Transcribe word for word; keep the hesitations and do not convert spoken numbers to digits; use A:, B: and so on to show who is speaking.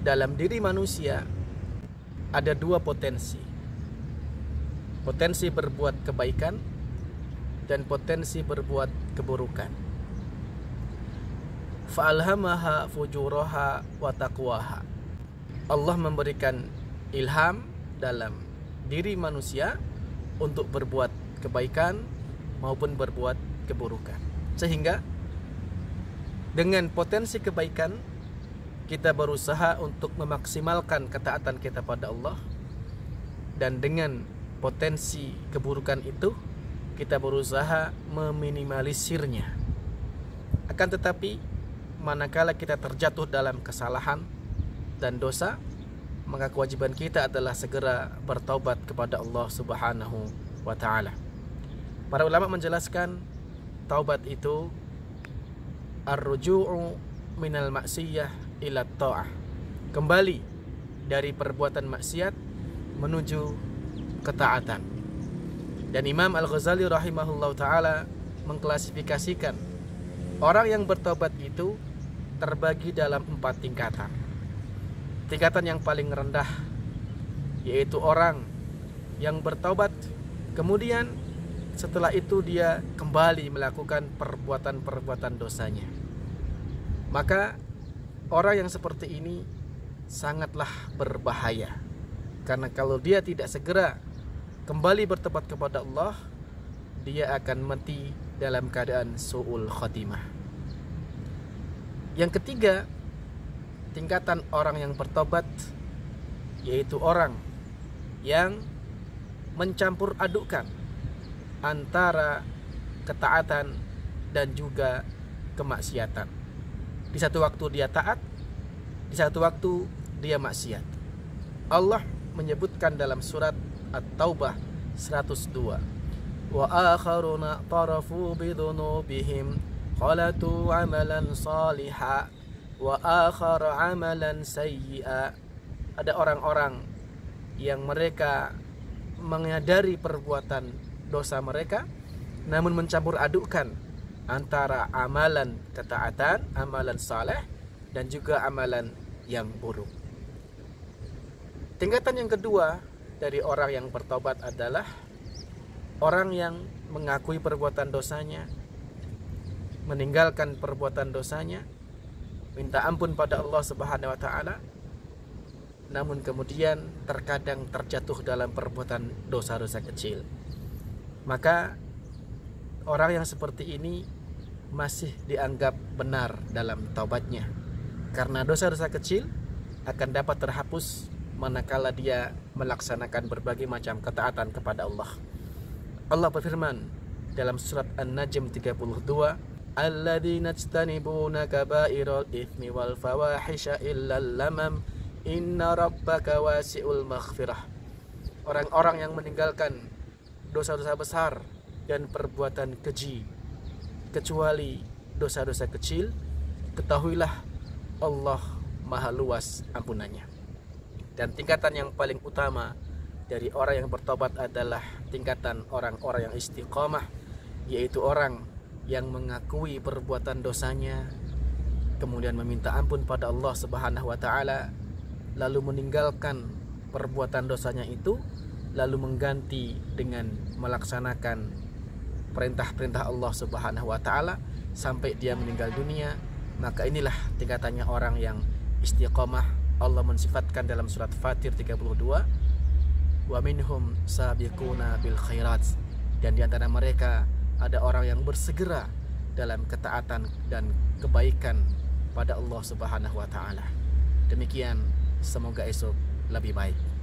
A: dalam diri manusia ada dua potensi. Potensi berbuat kebaikan dan potensi berbuat keburukan. Fa'alhamaha fujuraha wa taqwaha. Allah memberikan ilham dalam diri manusia untuk berbuat kebaikan maupun berbuat keburukan. Sehingga dengan potensi kebaikan kita berusaha untuk memaksimalkan ketaatan kita pada Allah, dan dengan potensi keburukan itu kita berusaha meminimalisirnya. Akan tetapi manakala kita terjatuh dalam kesalahan dan dosa, maka kewajiban kita adalah segera bertaubat kepada Allah Subhanahu wa taala. Para ulama menjelaskan taubat itu ar-ruju'u minal maksiyah ila ta'ah, kembali dari perbuatan maksiat menuju ketaatan. Dan Imam Al-Ghazali rahimahullah ta'ala mengklasifikasikan orang yang bertobat itu terbagi dalam empat tingkatan. Tingkatan yang paling rendah yaitu orang yang bertobat, kemudian setelah itu dia kembali melakukan perbuatan-perbuatan dosanya. Maka orang yang seperti ini sangatlah berbahaya, karena kalau dia tidak segera kembali bertobat kepada Allah, dia akan mati dalam keadaan su'ul khatimah. Yang ketiga, tingkatan orang yang bertobat yaitu orang yang mencampur adukkan antara ketaatan dan juga kemaksiatan. Di satu waktu dia taat, di satu waktu dia maksiat. Allah menyebutkan dalam surat At-Taubah seratus dua, wa akharuna tarafu bidhunubihim qalatu amalan saliha wa akhar amalan sayyi'a. Ada orang-orang yang mereka menyadari perbuatan dosa mereka, namun mencampur adukkan antara amalan ketaatan, amalan saleh, dan juga amalan yang buruk. Tingkatan yang kedua dari orang yang bertobat adalah orang yang mengakui perbuatan dosanya, meninggalkan perbuatan dosanya, minta ampun pada Allah Subhanahu wa taala, namun kemudian terkadang terjatuh dalam perbuatan dosa-dosa kecil. Maka orang yang seperti ini masih dianggap benar dalam taubatnya, karena dosa-dosa kecil akan dapat terhapus manakala dia melaksanakan berbagai macam ketaatan kepada Allah. Allah berfirman dalam surat An-Najm tiga puluh dua, alladzina yajtanibuna kaba'iral itsmi wal fawahisha illal lamam inna rabbaka wasi'ul maghfirah. Orang-orang yang meninggalkan dosa-dosa besar dan perbuatan keji kecuali dosa-dosa kecil, ketahuilah Allah maha luas ampunannya. Dan tingkatan yang paling utama dari orang yang bertobat adalah tingkatan orang-orang yang istiqamah, yaitu orang yang mengakui perbuatan dosanya, kemudian meminta ampun pada Allah Subhanahu wa taala, lalu meninggalkan perbuatan dosanya itu, lalu mengganti dengan melaksanakan perintah-perintah Allah Subhanahu wa taala sampai dia meninggal dunia. Maka inilah tingkatannya orang yang istiqamah. Allah mensifatkan dalam surat Fatir tiga puluh dua, wa minhum sabiquna bil khairat, dan di antara mereka ada orang yang bersegera dalam ketaatan dan kebaikan pada Allah Subhanahu wa taala. Demikian, semoga esok lebih baik.